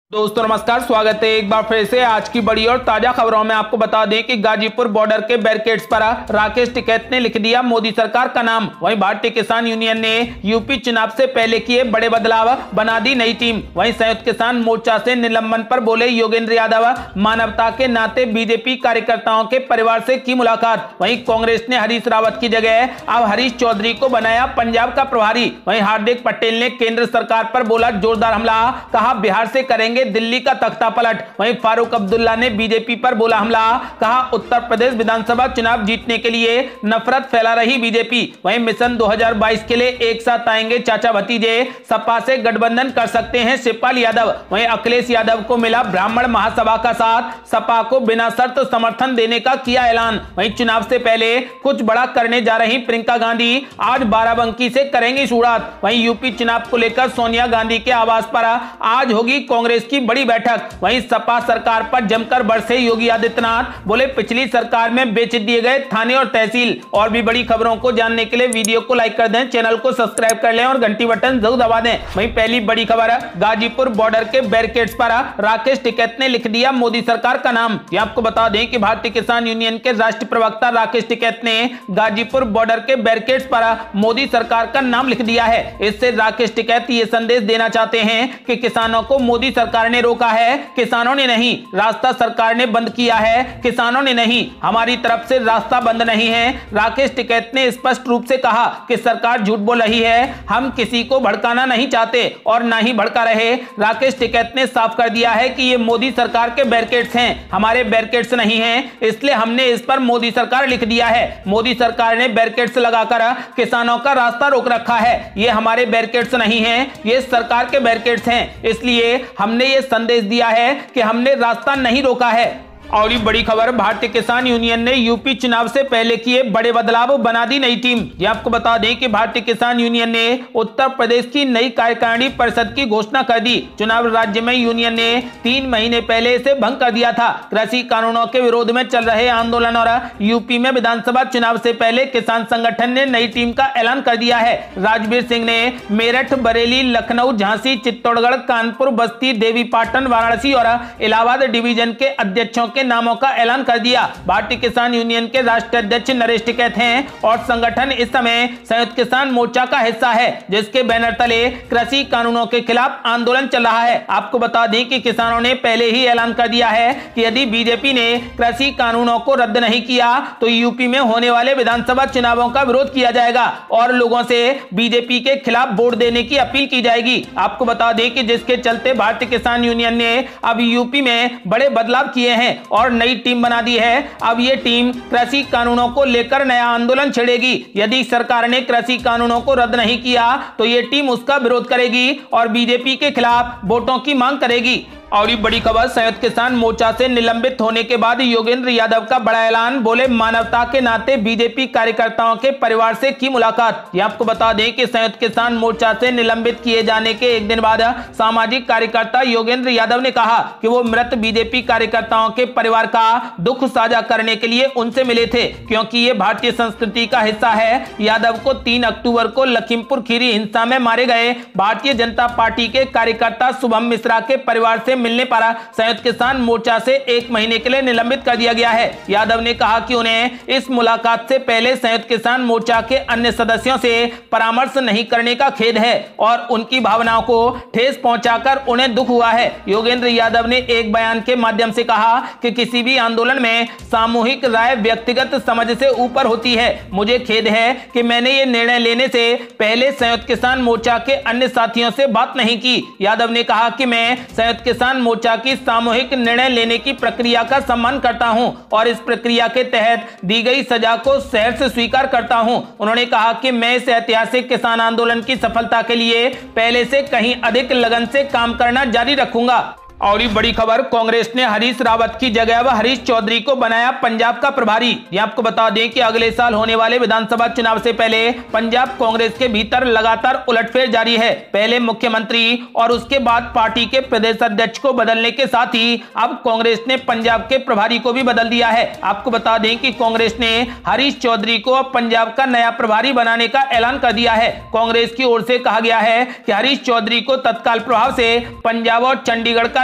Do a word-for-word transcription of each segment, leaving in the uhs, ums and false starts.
दोस्तों नमस्कार, स्वागत है एक बार फिर से आज की बड़ी और ताजा खबरों में। आपको बता दें कि गाजीपुर बॉर्डर के बैरिकेड्स पर राकेश टिकैत ने लिख दिया मोदी सरकार का नाम। वहीं भारतीय किसान यूनियन ने यूपी चुनाव से पहले किए बड़े बदलाव, बना दी नई टीम। वहीं संयुक्त किसान मोर्चा से निलंबन पर बोले योगेंद्र यादव, मानवता के नाते बीजेपी कार्यकर्ताओं के परिवार से की मुलाकात। वहीं कांग्रेस ने हरीश रावत की जगह अब हरीश चौधरी को बनाया पंजाब का प्रभारी। वहीं हार्दिक पटेल ने केंद्र सरकार पर बोला जोरदार हमला, कहा बिहार से करेंगे दिल्ली का तख्ता पलट। वहीं फारूक अब्दुल्ला ने बीजेपी पर बोला हमला, कहा उत्तर प्रदेश विधानसभा चुनाव जीतने के लिए नफरत फैला रही बीजेपी। वहीं मिशन दो हज़ार बाईस के लिए एक साथ आएंगे चाचा भतीजे, सपा से गठबंधन कर सकते हैं शिवपाल यादव। वहीं अखिलेश यादव को मिला ब्राह्मण महासभा का साथ, सपा को बिना शर्त समर्थन देने का किया ऐलान। वहीं चुनाव से पहले कुछ बड़ा करने जा रही प्रियंका गांधी आज बाराबंकी से करेंगी शुरुआत। वहीं यूपी चुनाव को लेकर सोनिया गांधी के आवास पर आज होगी कांग्रेस की बड़ी बैठक। वहीं सपा सरकार पर जमकर बरसे योगी आदित्यनाथ, बोले पिछली सरकार में बेच दिए गए थाने और तहसील। और भी बड़ी खबरों को जानने के लिए वीडियो को लाइक कर दें, चैनल को सब्सक्राइब कर लें और घंटी बटन जरूर दबा दें। वहीं पहली बड़ी खबर, गाजीपुर बॉर्डर के बैरिकेड्स पर राकेश टिकैत ने लिख दिया मोदी सरकार का नाम। ये आपको बता दें कि भारतीय किसान यूनियन के राष्ट्रीय प्रवक्ता राकेश टिकैत ने गाजीपुर बॉर्डर के बैरिकेड्स पर मोदी सरकार का नाम लिख दिया है। इससे राकेश टिकैत ये संदेश देना चाहते हैं कि किसानों को मोदी सरकार ने रोका है, किसानों ने नहीं। रास्ता सरकार ने बंद किया है, किसानों ने नहीं। हमारी तरफ से रास्ता बंद नहीं है। राकेश टिकैत ने स्पष्ट रूप से कहा कि सरकार झूठ बोल रही है, हम किसी को भड़काना नहीं चाहते और ना ही भड़का रहे। राकेश टिकैत ने साफ कर दिया है कि ये मोदी सरकार के बैरिकेड्स हैं, हमारे बैरिकेड्स नहीं हैं, इसलिए हमने इस पर मोदी सरकार लिख दिया है। मोदी सरकार ने बैरिकेड्स लगाकर किसानों का रास्ता रोक रखा है, ये हमारे बैरिकेड्स नहीं हैं, ये सरकार के बैरिकेड्स हैं। इसलिए हमने ये संदेश दिया है कि हमने रास्ता नहीं रोका है। और ये बड़ी खबर, भारतीय किसान यूनियन ने यूपी चुनाव से पहले किए बड़े बदलाव, बना दी नई टीम। ये आपको बता दें कि भारतीय किसान यूनियन ने उत्तर प्रदेश की नई कार्यकारिणी परिषद की घोषणा कर दी। चुनाव राज्य में यूनियन ने तीन महीने पहले इसे भंग कर दिया था। कृषि कानूनों के विरोध में चल रहे आंदोलन और यूपी में विधानसभा चुनाव से पहले किसान संगठन ने नई टीम का ऐलान कर दिया है। राजवीर सिंह ने मेरठ, बरेली, लखनऊ, झांसी, चित्तौड़गढ़, कानपुर, बस्ती, देवीपाटन, वाराणसी और इलाहाबाद डिवीजन के अध्यक्षों के नामों का ऐलान कर दिया। भारतीय किसान यूनियन के राष्ट्रीय अध्यक्ष नरेश टिकैत हैं और संगठन इस समय संयुक्त किसान मोर्चा का हिस्सा है, जिसके बैनर तले कृषि कानूनों के खिलाफ आंदोलन चल रहा है। आपको बता दें कि किसानों ने पहले ही ऐलान कर दिया है कि यदि बीजेपी ने कृषि कानूनों को रद्द नहीं किया तो यूपी में होने वाले विधानसभा चुनावों का विरोध किया जाएगा और लोगों से बीजेपी के खिलाफ वोट देने की अपील की जाएगी। आपको बता दें कि जिसके चलते भारतीय किसान यूनियन ने अब यूपी में बड़े बदलाव किए हैं और नई टीम बना दी है। अब ये टीम कृषि कानूनों को लेकर नया आंदोलन छेड़ेगी। यदि सरकार ने कृषि कानूनों को रद्द नहीं किया तो ये टीम उसका विरोध करेगी और बीजेपी के खिलाफ वोटों की मांग करेगी। और ये बड़ी खबर, संयुक्त किसान मोर्चा से निलंबित होने के बाद योगेंद्र यादव का बड़ा ऐलान, बोले मानवता के नाते बीजेपी कार्यकर्ताओं के परिवार से की मुलाकात। ये आपको बता दें कि संयुक्त किसान मोर्चा से निलंबित किए जाने के एक दिन बाद सामाजिक कार्यकर्ता योगेंद्र यादव ने कहा कि वो मृत बीजेपी कार्यकर्ताओं के परिवार का दुख साझा करने के लिए उनसे मिले थे, क्योंकि ये भारतीय संस्कृति का हिस्सा है। यादव को तीन अक्टूबर को लखीमपुर खीरी हिंसा में मारे गए भारतीय जनता पार्टी के कार्यकर्ता शुभम मिश्रा के परिवार से मिलने पर संयुक्त किसान मोर्चा से एक महीने के लिए निलंबित कर दिया गया है। यादव ने कहा कि उन्हें इस मुलाकात से पहले संयुक्त किसान मोर्चा के अन्य सदस्यों से परामर्श नहीं करने का खेद है और उनकी भावनाओं को ठेस पहुंचाकर उन्हें दुख हुआ है। योगेंद्र यादव ने एक बयान के माध्यम से कहा कि किसी भी आंदोलन में सामूहिक राय व्यक्तिगत समझ से ऊपर होती है। मुझे खेद है कि मैंने ये निर्णय लेने से पहले संयुक्त किसान मोर्चा के अन्य साथियों से बात नहीं की। यादव ने कहा कि मैं संयुक्त किसान मोर्चा की सामूहिक निर्णय लेने की प्रक्रिया का सम्मान करता हूं और इस प्रक्रिया के तहत दी गई सजा को सहर्ष स्वीकार करता हूं। उन्होंने कहा कि मैं इस ऐतिहासिक किसान आंदोलन की सफलता के लिए पहले से कहीं अधिक लगन से काम करना जारी रखूंगा। और ये बड़ी खबर, कांग्रेस ने हरीश रावत की जगह वह हरीश चौधरी को बनाया पंजाब का प्रभारी। ये आपको बता दें कि अगले साल होने वाले विधानसभा चुनाव से पहले पंजाब कांग्रेस के भीतर लगातार उलटफेर जारी है। पहले मुख्यमंत्री और उसके बाद पार्टी के प्रदेश अध्यक्ष को बदलने के साथ ही अब कांग्रेस ने पंजाब के प्रभारी को भी बदल दिया है। आपको बता दें कि कांग्रेस ने हरीश चौधरी को अब पंजाब का नया प्रभारी बनाने का ऐलान कर दिया है। कांग्रेस की ओर से कहा गया है कि हरीश चौधरी को तत्काल प्रभाव से पंजाब और चंडीगढ़ का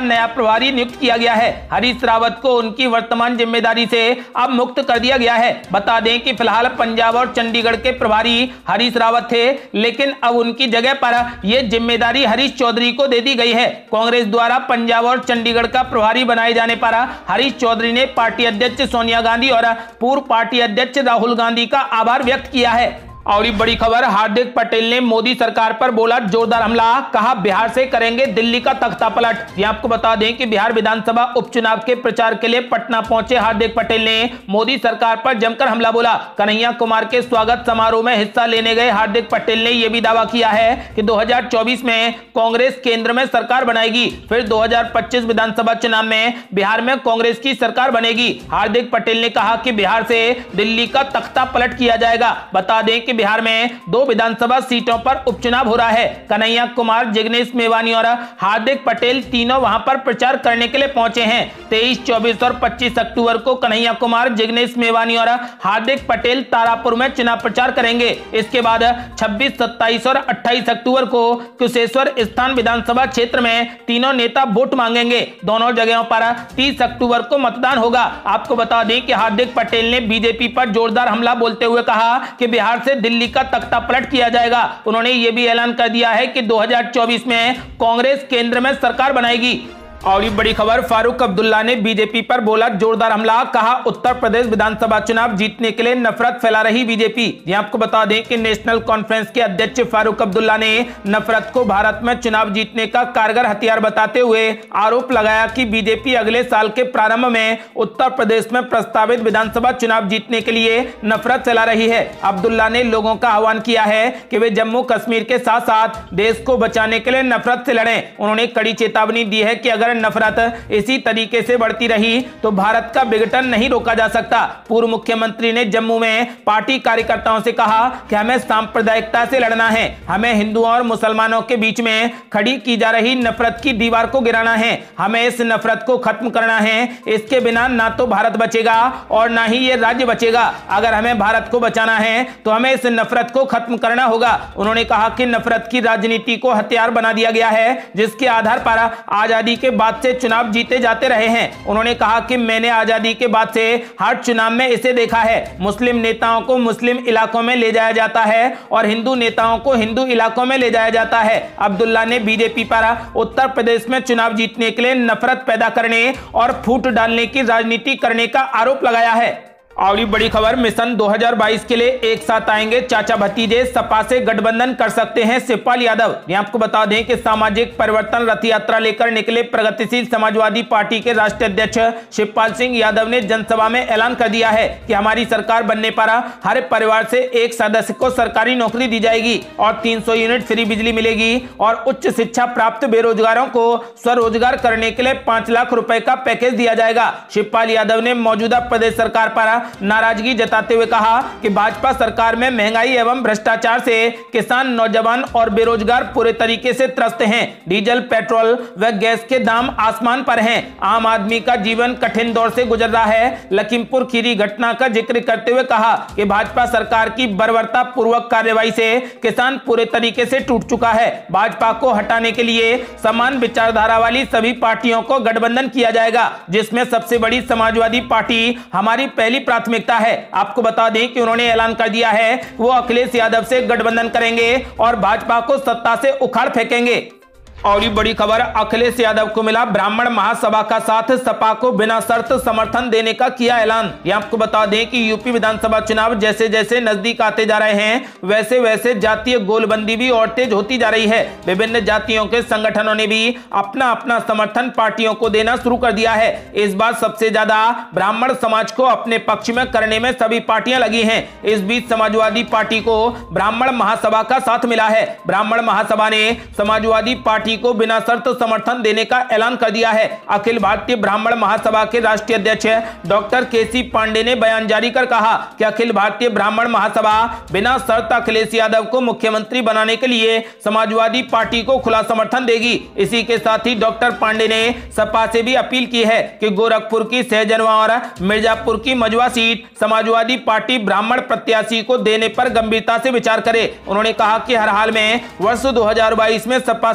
नया प्रभारी नियुक्त किया गया है। हरीश रावत को उनकी वर्तमान जिम्मेदारी से अब मुक्त कर दिया गया है। बता दें कि फिलहाल पंजाब और चंडीगढ़ के प्रभारी हरीश रावत थे, लेकिन अब उनकी जगह पर यह जिम्मेदारी हरीश चौधरी को दे दी गई है। कांग्रेस द्वारा पंजाब और चंडीगढ़ का प्रभारी बनाए जाने पर हरीश चौधरी ने पार्टी अध्यक्ष सोनिया गांधी और पूर्व पार्टी अध्यक्ष राहुल गांधी का आभार व्यक्त किया है। और बड़ी खबर, हार्दिक पटेल ने मोदी सरकार पर बोला जोरदार हमला, कहा बिहार से करेंगे दिल्ली का तख्ता पलट। ये आपको बता दें कि बिहार विधानसभा उपचुनाव के प्रचार के लिए पटना पहुंचे हार्दिक पटेल ने मोदी सरकार पर जमकर हमला बोला। कन्हैया कुमार के स्वागत समारोह में हिस्सा लेने गए हार्दिक पटेल ने यह भी दावा किया है कि दो हजार चौबीस में कांग्रेस केंद्र में सरकार बनाएगी, फिर दो हजार पच्चीस विधानसभा चुनाव में बिहार में कांग्रेस की सरकार बनेगी। हार्दिक पटेल ने कहा कि बिहार से दिल्ली का तख्ता पलट किया जाएगा। बता दें कि बिहार में दो विधानसभा सीटों पर उपचुनाव हो रहा है। कन्हैया कुमार, जिग्नेश मेवानी और हार्दिक पटेल तीनों वहां पर प्रचार करने के लिए पहुंचे हैं। तेईस, चौबीस और पच्चीस अक्टूबर को कन्हैया कुमार, जिग्नेश मेवानी और हार्दिक पटेल तारापुर में चुनाव प्रचार करेंगे। इसके बाद छब्बीस, सत्ताईस और अट्ठाईस अक्टूबर को कुशेश्वर स्थान विधानसभा क्षेत्र में तीनों नेता वोट मांगेंगे। दोनों जगहों पर तीस अक्टूबर को मतदान होगा। आपको बता दें कि हार्दिक पटेल ने बीजेपी पर जोरदार हमला बोलते हुए कहा कि बिहार से दिल्ली का तख्ता पलट किया जाएगा। उन्होंने यह भी ऐलान कर दिया है कि दो हजार चौबीस में कांग्रेस केंद्र में सरकार बनाएगी। और ये बड़ी खबर, फारूक अब्दुल्ला ने बीजेपी पर बोला जोरदार हमला, कहा उत्तर प्रदेश विधानसभा चुनाव जीतने के लिए नफरत फैला रही बीजेपी। यहां आपको बता दें कि नेशनल कॉन्फ्रेंस के अध्यक्ष फारूक अब्दुल्ला ने नफरत को भारत में चुनाव जीतने का कारगर हथियार बताते हुए आरोप लगाया कि बीजेपी अगले साल के प्रारंभ में उत्तर प्रदेश में प्रस्तावित विधानसभा चुनाव जीतने के लिए नफरत फैला रही है। अब्दुल्ला ने लोगों का आह्वान किया है कि वे जम्मू कश्मीर के साथ साथ देश को बचाने के लिए नफरत से लड़ें। उन्होंने कड़ी चेतावनी दी है कि अगर नफरत इसी तरीके से बढ़ती रही तो भारत का विघटन नहीं रोका जा सकता। पूर्व मुख्यमंत्री ने जम्मू में पार्टी कार्यकर्ताओं से कहा कि हमें सांप्रदायिकता से लड़ना है, हमें हिंदुओं और मुसलमानों के बीच में खड़ी की जा रही नफरत की दीवार को गिराना है, हमें इस नफरत को खत्म करना है। इसके बिना ना तो भारत बचेगा और ना ही ये राज्य बचेगा। अगर हमें भारत को बचाना है तो हमें इस नफरत को खत्म करना होगा। उन्होंने कहा कि नफरत की राजनीति को हथियार बना दिया गया है, जिसके आधार पर आजादी के बाद से चुनाव जीते जाते रहे हैं। उन्होंने कहा कि मैंने आजादी के बाद से हर चुनाव में इसे देखा है। मुस्लिम नेताओं को मुस्लिम इलाकों में ले जाया जाता है और हिंदू नेताओं को हिंदू इलाकों में ले जाया जाता है। अब्दुल्ला ने बीजेपी पर उत्तर प्रदेश में चुनाव जीतने के लिए नफरत पैदा करने और फूट डालने की राजनीति करने का आरोप लगाया है। और ये बड़ी खबर, मिशन दो हजार बाईस के लिए एक साथ आएंगे चाचा भतीजे, सपा से गठबंधन कर सकते हैं शिवपाल यादव। ये आपको बता दें कि सामाजिक परिवर्तन रथ यात्रा लेकर निकले प्रगतिशील समाजवादी पार्टी के राष्ट्रीय अध्यक्ष शिवपाल सिंह यादव ने जनसभा में ऐलान कर दिया है कि हमारी सरकार बनने पर हर परिवार से एक सदस्य को सरकारी नौकरी दी जाएगी और तीन सौ यूनिट फ्री बिजली मिलेगी और उच्च शिक्षा प्राप्त बेरोजगारों को स्वरोजगार करने के लिए पांच लाख रुपए का पैकेज दिया जाएगा। शिवपाल यादव ने मौजूदा प्रदेश सरकार पर नाराजगी जताते हुए कहा कि भाजपा सरकार में महंगाई एवं भ्रष्टाचार से किसान, नौजवान और बेरोजगार पूरे तरीके से त्रस्त हैं। डीजल, पेट्रोल व गैस के दाम आसमान पर हैं। आम आदमी का जीवन कठिन दौर से गुजर रहा है। लखीमपुर खीरी घटना का जिक्र करते हुए कहा कि भाजपा सरकार की बर्बरता पूर्वक कार्यवाही से किसान पूरे तरीके से टूट चुका है। भाजपा को हटाने के लिए समान विचारधारा वाली सभी पार्टियों को गठबंधन किया जाएगा, जिसमें सबसे बड़ी समाजवादी पार्टी हमारी पहली प्राथमिकता है। आपको बता दें कि उन्होंने ऐलान कर दिया है वो अखिलेश यादव से गठबंधन करेंगे और भाजपा को सत्ता से उखाड़ फेंकेंगे। और ये बड़ी खबर, अखिलेश यादव को मिला ब्राह्मण महासभा का साथ, सपा को बिना शर्त समर्थन देने का किया ऐलान। ये आपको बता दें कि यूपी विधानसभा चुनाव जैसे जैसे नजदीक आते जा रहे हैं वैसे वैसे जातीय गोलबंदी भी और तेज होती जा रही है। विभिन्न जातियों के संगठनों ने भी अपना अपना समर्थन पार्टियों को देना शुरू कर दिया है। इस बार सबसे ज्यादा ब्राह्मण समाज को अपने पक्ष में करने में सभी पार्टियां लगी हैं। इस बीच समाजवादी पार्टी को ब्राह्मण महासभा का साथ मिला है। ब्राह्मण महासभा ने समाजवादी पार्टी को बिना शर्त समर्थन देने का ऐलान कर दिया है। अखिल भारतीय ब्राह्मण महासभा के राष्ट्रीय अध्यक्ष डॉक्टर केसी पांडे ने बयान जारी कर कहा कि अखिल भारतीय ब्राह्मण महासभा बिना शर्त अखिलेश यादव को मुख्यमंत्री बनाने के लिए समाजवादी पार्टी को खुला समर्थन देगी। इसी के साथ ही डॉक्टर पांडे ने सपा से भी अपील की है कि गोरखपुर की सहजनवा और मिर्जापुर की मजवा सीट समाजवादी पार्टी ब्राह्मण प्रत्याशी को देने पर गंभीरता से विचार करे। उन्होंने कहा कि हर हाल में वर्ष दो हजार बाईस में सपा सुप्रीमो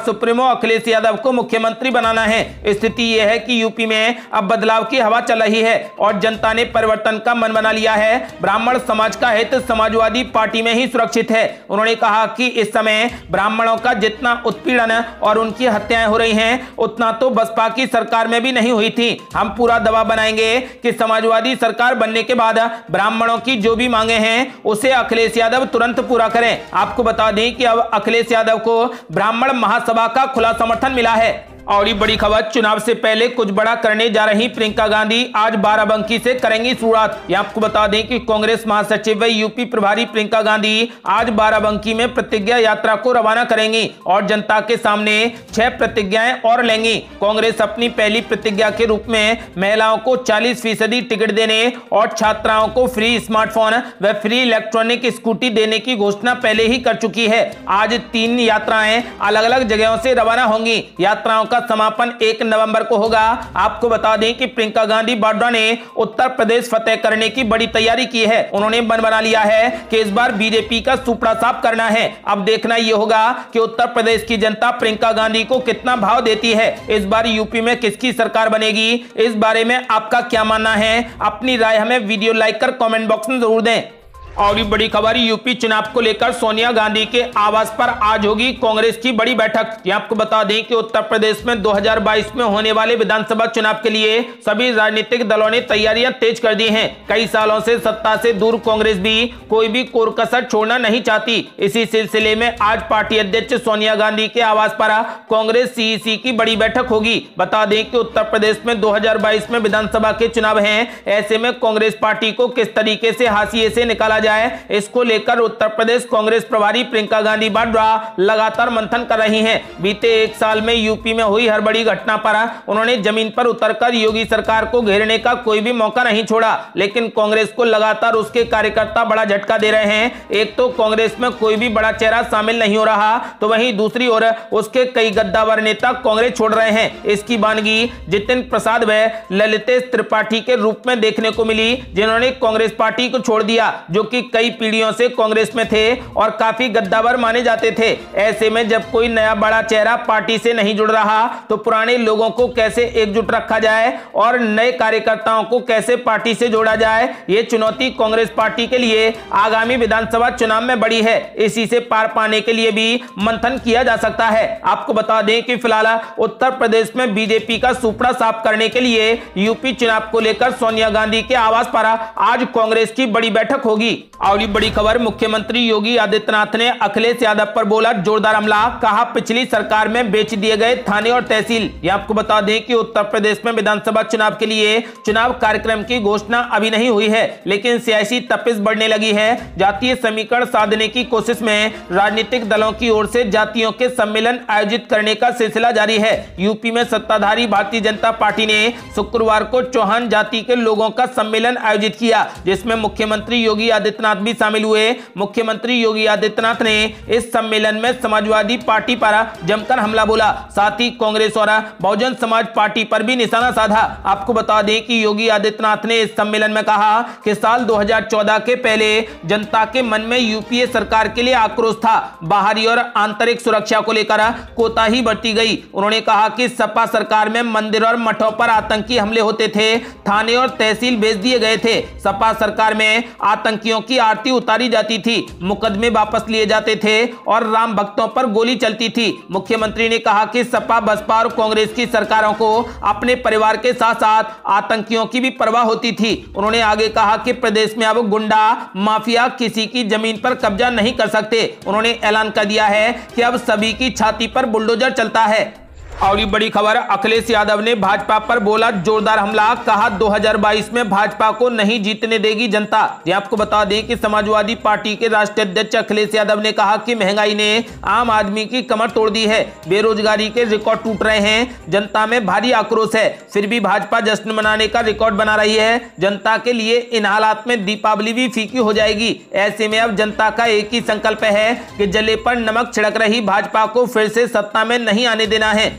अखिलेश यादव को मुख्यमंत्री बनाना है। स्थिति यह है कि यूपी में अब बदलाव की हवा चल रही है और जनता ने परिवर्तन का मन बना लिया है। ब्राह्मण समाज का हित समाजवादी पार्टी में ही सुरक्षित है। उन्होंने कहा कि इस समय ब्राह्मणों का जितना उत्पीड़न और उनकी हत्याएं हो रही हैं, उतना तो बसपा की सरकार में भी नहीं हुई थी। हम पूरा दबाव बनाएंगे कि समाजवादी सरकार बनने के बाद ब्राह्मणों की जो भी मांगे हैं उसे अखिलेश यादव तुरंत पूरा करें। आपको बता दें कि अब अखिलेश यादव को ब्राह्मण महासभा का खुला समर्थन मिला है। और ये बड़ी खबर, चुनाव से पहले कुछ बड़ा करने जा रही प्रियंका गांधी आज बाराबंकी से करेंगी शुरुआत। ये आपको बता दें कि कांग्रेस महासचिव व यूपी प्रभारी प्रियंका गांधी आज बाराबंकी में प्रतिज्ञा यात्रा को रवाना करेंगी और जनता के सामने छह प्रतिज्ञाएं और लेंगी। कांग्रेस अपनी पहली प्रतिज्ञा के रूप में महिलाओं को चालीस फीसदी टिकट देने और छात्राओं को फ्री स्मार्टफोन व फ्री इलेक्ट्रॉनिक स्कूटी देने की घोषणा पहले ही कर चुकी है। आज तीन यात्राएं अलग अलग जगहों से रवाना होंगी। यात्राओं का समापन एक नवंबर को होगा। आपको बता दें कि प्रियंका गांधी वाड्रा ने उत्तर प्रदेश फतेह करने की बड़ी तैयारी की है। उन्होंने मन बना लिया है कि इस बार बीजेपी का सुपड़ा साफ करना है। अब देखना यह होगा कि उत्तर प्रदेश की जनता प्रियंका गांधी को कितना भाव देती है। इस बार यूपी में किसकी सरकार बनेगी, इस बारे में आपका क्या मानना है? अपनी राय हमें वीडियो लाइक कर कमेंट बॉक्स में जरूर दें। और ये बड़ी खबर, यूपी चुनाव को लेकर सोनिया गांधी के आवास पर आज होगी कांग्रेस की बड़ी बैठक। ये आपको बता दें कि उत्तर प्रदेश में दो हज़ार बाईस में होने वाले विधानसभा चुनाव के लिए सभी राजनीतिक दलों ने तैयारियां तेज कर दी हैं। कई सालों से सत्ता से दूर कांग्रेस भी कोई भी कोर कसर छोड़ना नहीं चाहती। इसी सिलसिले में आज पार्टी अध्यक्ष सोनिया गांधी के आवास पर कांग्रेस सीईसी की बड़ी बैठक होगी। बता दें कि उत्तर प्रदेश में दो हज़ार बाईस में विधानसभा के चुनाव हैं। ऐसे में कांग्रेस पार्टी को किस तरीके से हाशिए से निकाला जाए, इसको लेकर उत्तर प्रदेश कांग्रेस प्रभारी प्रियंका गांधी वाड्रा लगातार मंथन कर रही हैं। बीते एक साल में यूपी में हुई हर बड़ी घटना पर उन्होंने जमीन पर उतरकर योगी सरकार को घेरने का कोई भी मौका नहीं छोड़ा, लेकिन कांग्रेस को लगातार उसके कार्यकर्ता बड़ा झटका दे रहे हैं। एक तो कांग्रेस में कोई भी बड़ा चेहरा शामिल नहीं हो रहा, तो वहीं दूसरी ओर उसके कई गद्दावर नेता कांग्रेस छोड़ रहे हैं। इसकी बानगी जितेंद्र प्रसाद व ललितेश त्रिपाठी के रूप में देखने को मिली, जिन्होंने कांग्रेस पार्टी को छोड़ दिया, जो कि कई पीढ़ियों से कांग्रेस में थे और काफी गद्दावर माने जाते थे। ऐसे में जब कोई नया बड़ा चेहरा पार्टी से नहीं जुड़ रहा, तो पुराने लोगों को कैसे एकजुट रखा जाए और नए कार्यकर्ताओं को कैसे पार्टी से जोड़ा जाए, ये चुनौती कांग्रेस पार्टी के लिए आगामी विधानसभा चुनाव में बड़ी है। इसी से पार पाने के लिए भी मंथन किया जा सकता है। आपको बता दें कि फिलहाल उत्तर प्रदेश में बीजेपी का सुपड़ा साफ करने के लिए यूपी चुनाव को लेकर सोनिया गांधी के आवास पर आज कांग्रेस की बड़ी बैठक होगी। और बड़ी खबर, मुख्यमंत्री योगी आदित्यनाथ ने अखिलेश यादव पर बोला जोरदार हमला। कहा पिछली सरकार में बेच दिए गए थाने और तहसील। ये आपको बता दें कि उत्तर प्रदेश में विधानसभा चुनाव के लिए चुनाव कार्यक्रम की घोषणा अभी नहीं हुई है, लेकिन सियासी तपिश बढ़ने लगी है। जातीय समीकरण साधने की कोशिश में राजनीतिक दलों की ओर से जातियों के सम्मेलन आयोजित करने का सिलसिला जारी है। यूपी में सत्ताधारी भारतीय जनता पार्टी ने शुक्रवार को चौहान जाति के लोगों का सम्मेलन आयोजित किया, जिसमें मुख्यमंत्री योगी आदित्यनाथ भी शामिल हुए। मुख्यमंत्री योगी आदित्यनाथ ने इस सम्मेलन में समाजवादी पार्टी पर जमकर हमला बोला, साथ ही कांग्रेस और बहुजन समाज पार्टी पर भी निशाना साधा। आपको बता दें कि योगी आदित्यनाथ ने इस सम्मेलन में कहा कि साल दो हज़ार चौदह के पहले जनता के मन में यूपीए सरकार के लिए आक्रोश था। बाहरी और आंतरिक सुरक्षा को लेकर कोताही बरती गई। उन्होंने कहा कि सपा सरकार में मंदिर और मठों पर आतंकी हमले होते थे, थाने और तहसील भेज दिए गए थे। सपा सरकार में आतंकियों की आरती उतारी जाती थी, मुकदमे वापस लिए जाते थे और राम भक्तों पर गोली चलती थी। मुख्यमंत्री ने कहा कि सपा, बसपा और कांग्रेस की सरकारों को अपने परिवार के साथ साथ आतंकियों की भी परवाह होती थी। उन्होंने आगे कहा कि प्रदेश में अब गुंडा माफिया किसी की जमीन पर कब्जा नहीं कर सकते। उन्होंने ऐलान कर दिया है कि अब सभी की छाती पर बुलडोजर चलता है। और ये बड़ी खबर, अखिलेश यादव ने भाजपा पर बोला जोरदार हमला। कहा दो हज़ार बाईस में भाजपा को नहीं जीतने देगी जनता। ये आपको बता दें कि समाजवादी पार्टी के राष्ट्रीय अध्यक्ष अखिलेश यादव ने कहा कि महंगाई ने आम आदमी की कमर तोड़ दी है, बेरोजगारी के रिकॉर्ड टूट रहे हैं, जनता में भारी आक्रोश है, फिर भी भाजपा जश्न मनाने का रिकॉर्ड बना रही है। जनता के लिए इन हालात में दीपावली भी फीकी हो जाएगी। ऐसे में अब जनता का एक ही संकल्प है कि जले पर नमक छिड़क रही भाजपा को फिर से सत्ता में नहीं आने देना है।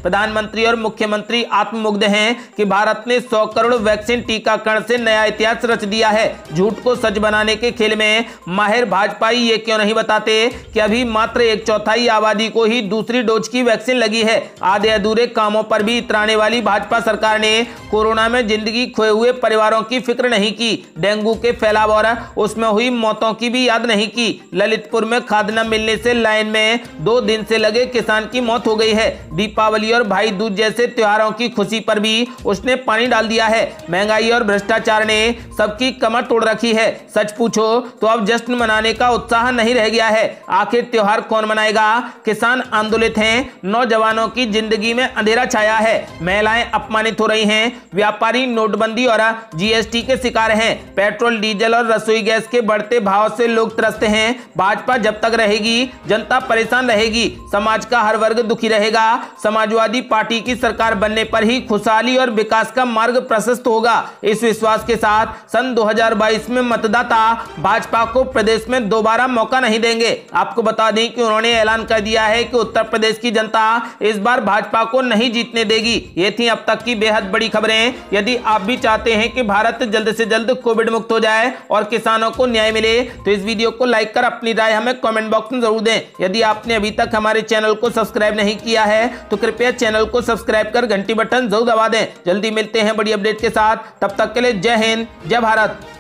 प्रधानमंत्री और मुख्यमंत्री आत्ममुग्ध हैं कि भारत ने सौ करोड़ वैक्सीन टीकाकरण से नया इतिहास रच दिया है। झूठ को सच बनाने के खेल में माहिर भाजपाई ये क्यों नहीं बताते कि अभी मात्र एक चौथाई आबादी को ही दूसरी डोज की वैक्सीन लगी है। आधे अधूरे कामों पर भी इतराने वाली भाजपा सरकार ने कोरोना में जिंदगी खोए हुए परिवारों की फिक्र नहीं की। डेंगू के फैलाव और उसमें हुई मौतों की भी याद नहीं की। ललितपुर में खाद न मिलने से लाइन में दो दिन से लगे किसान की मौत हो गई है। दीपावली और भाई दूज जैसे त्योहारों की खुशी पर भी उसने पानी डाल दिया है। महंगाई और भ्रष्टाचार ने सबकी कमर तोड़ रखी है। सच पूछो तो अब जश्न मनाने का उत्साह नहीं रह गया है। आखिर त्योहार कौन मनाएगा? किसान आंदोलित हैं, नौजवानों की जिंदगी में अंधेरा छाया है, महिलाएं अपमानित हो रही हैं, व्यापारी नोटबंदी और जीएसटी के शिकार हैं, पेट्रोल डीजल और रसोई गैस के बढ़ते भाव से लोग त्रस्त हैं। भाजपा जब तक रहेगी जनता परेशान रहेगी, समाज का हर वर्ग दुखी रहेगा। समाजवादी पार्टी की सरकार बनने पर ही खुशहाली और विकास का मार्ग प्रशस्त होगा। इस विश्वास के साथ सन दो हज़ार बाईस में मतदाता भाजपा को प्रदेश में दोबारा मौका नहीं देंगे। आपको बता दें कि उन्होंने ऐलान कर दिया है कि उत्तर प्रदेश की जनता इस बार भाजपा को नहीं जीतने देगी। ये थी अब तक की बेहद बड़ी खबरें। यदि आप भी चाहते हैं कि भारत जल्द से जल्द कोविड मुक्त हो जाए और किसानों को न्याय मिले तो इस वीडियो को लाइक कर अपनी राय हमें कमेंट बॉक्स में जरूर दें। यदि आपने अभी तक हमारे चैनल को सब्सक्राइब नहीं किया है तो कृपया चैनल को सब्सक्राइब कर घंटी बटन जरूर दबा दें। जल्दी मिलते हैं बड़ी अपडेट के साथ, तब तक के लिए जय हिंद, जय भारत।